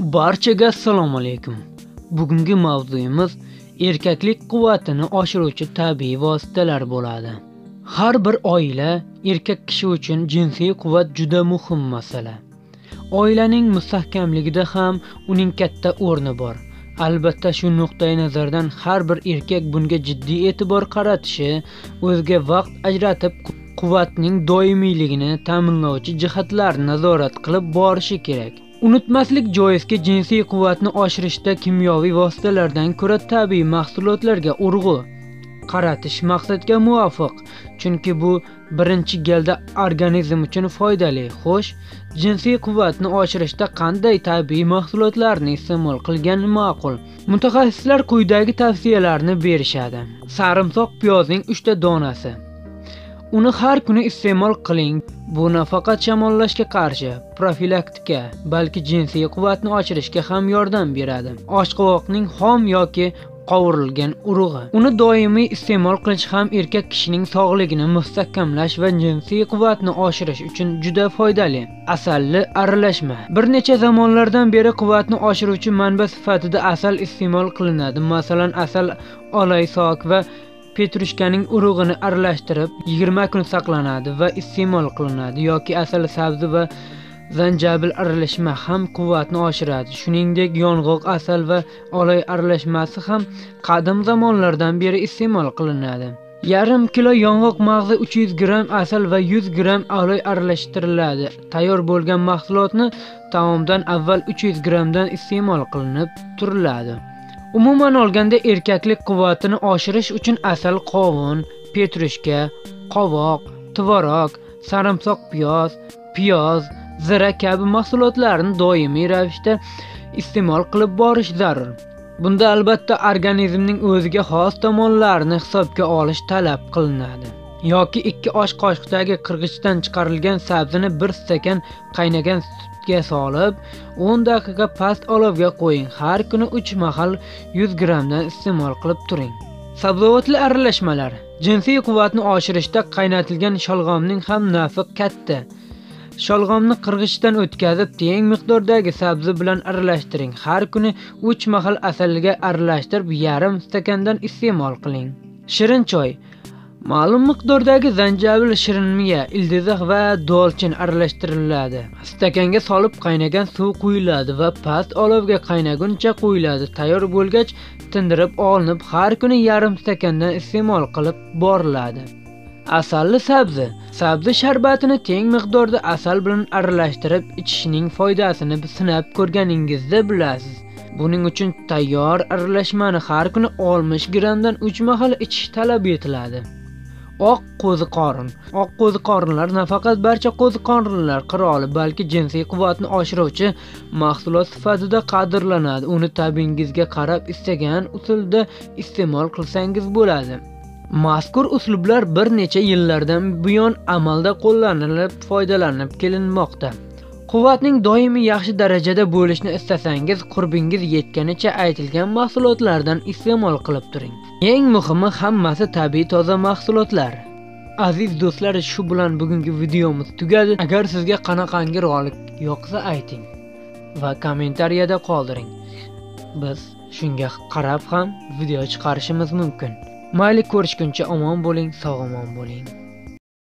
Barchaga assalomu alaykum. Bugungi mavzuyimiz erkaklik quvvatini oshiruvchi tabiiy vositalar bo'ladi. Har bir oila erkak kishi uchun jinsiy quvvat juda muhim masala. Oilaning mustahkamligida ham uning katta o'rni bor. Albatta shu nuqtai nazardan har bir erkak bunga jiddiy e'tibor qaratishi, o'ziga vaqt ajratib quvvatning doimiyligini ta'minlovchi jihatlarni nazorat qilib borishi kerak. Unutmaslik joizki, jinsiy quvvatni oshirishda kimyoviy vositalardan ko'ra tabiiy mahsulotlarga urg'u qaratish maqsadga muvofiq, chunki bu birinchi galda organizm uchun foydali. Xo'sh, jinsiy quvvatni oshirishda qanday tabiiy mahsulotlarni iste'mol qilgan ma'qul? Mutaxassislar quyidagi tavsiyalarni berishadi. Sarimsoq piyozning 3 ta donasi. Uni har kuni iste'mol qiling. Bu nafaqat shamollashga qarshi, profilaktika, balki jinsiy quvvatni oshirishga ham yordam beradi. Oshqovoqning xom yoki qovurilgan urug'i. Uni doimiy iste'mol qilish ham erkak kishining sog'ligini mustahkamlash va jinsiy quvvatni oshirish uchun juda foydali. Asalli aralashma. Bir necha zamonlardan beri quvvatni oshiruvchi manba sifatida asal iste'mol qilinadi. Masalan, asal, oloysok va petrushkaning urug'ini aralashtirib 20 kun saqlanadi va iste'mol qilinadi, yoki asal, sabzi va zanjabil aralashma ham quvvatni oshiradi. Shuningdek, yong'oq, asal va oloy aralashmasi ham qadim zamonlardan beri iste'mol qilinadi. Yarim kilo yong'oq mag'zi, 300 gram asal va 100 gram oloy aralashtiriladi. Tayyor bo'lgan mahsulotni taomdan avval 300 gramdan iste'mol qilinib turiladi. Umuman olganda erkaklik quvvatini oshirish uchun asal, qovun, petrushka, qovoq, tvorog, sarimsoq piyoz, zira kabi mahsulotlarni doimiy ravishda iste'mol qilib borish zarur. Bunda albatta organizmning o'ziga xos tomonlarini hisobga olish talab qilinadi. Yoki 2 osh qoshiqdagi qirg'ichdan chiqarilgan sabzini 1 stakan qaynagan sutga solib 10 daqiqa past olovga qo'ying. Har kuni 3 mahal 100 gramdan iste'mol qilib turing. Sabzavotli aralashmalar. Jinsiy quvvatni oshirishda qaynatilgan sholg'omning ham nafi katta. Sholg'omni qirg'ichdan o'tkazib, teng miqdordagi sabzi bilan aralashtiring. Har kuni 3 mahal asalga aralashtirib, yarim stakandan iste'mol qiling. Shirin choy. Ma'lum miqdordagi zanjabil, shirinmiya, ildizi va dolchin aralashtiriladi. Stakanga solib qaynagan suv quyiladi va past olovga qaynaguncha qo'yiladi. Tayyor bo'lgach tindirib olinib, har kuni yarim stakandan iste'mol qilib boriladi. Asalli sabzi. Sabzi sharbatini teng miqdorda asal bilan aralashtirib ichishning foydasini sinab ko'rganingizda bilasiz. Buning uchun tayyor aralashmani har kuni 60 gramdan 3 mahal ichish talab etiladi. Oq qo'ziqorin. Oq qo'ziqorinlar nafaqat barcha qo'ziqorinlar qiroli, balki jinsiy quvvatni oshiruvchi mahsulot sifatida qadrlanadi. Uni tabingizga qarab istagan usulda iste'mol qilsangiz bo'ladi. Mazkur uslublar bir necha yillardan buyon amalda qo'llanilib, foydalanib kelinmoqda. Quvvatning doimiy yaxshi darajada bo'lishini istasangiz, qurbingiz yetganicha aytilgan mahsulotlardan iste'mol qilib turing. Eng muhimi, hammasi tabiiy toza mahsulotlar. Aziz do'stlar, shu bilan bugungi videomiz tugadi. Agar sizga qanaqangi rolik yoqsa ayting va kommentariyada qoldiring. Biz shunga qarab ham video chiqarishimiz mumkin. Mayli, ko'rishguncha omon bo'ling, sog' omon bo'ling.